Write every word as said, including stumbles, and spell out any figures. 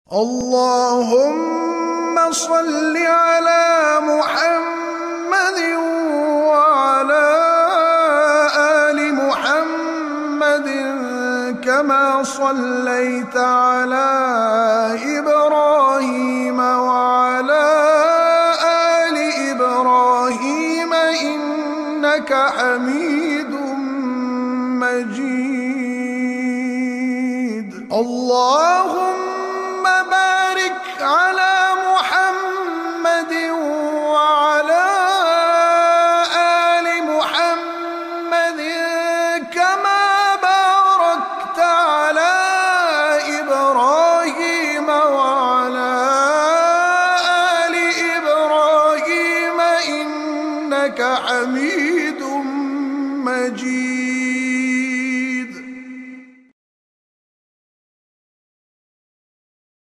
اللهم صل على محمد وعلى آل محمد كما صليت على إبراهيم وعلى آل إبراهيم إنك حميد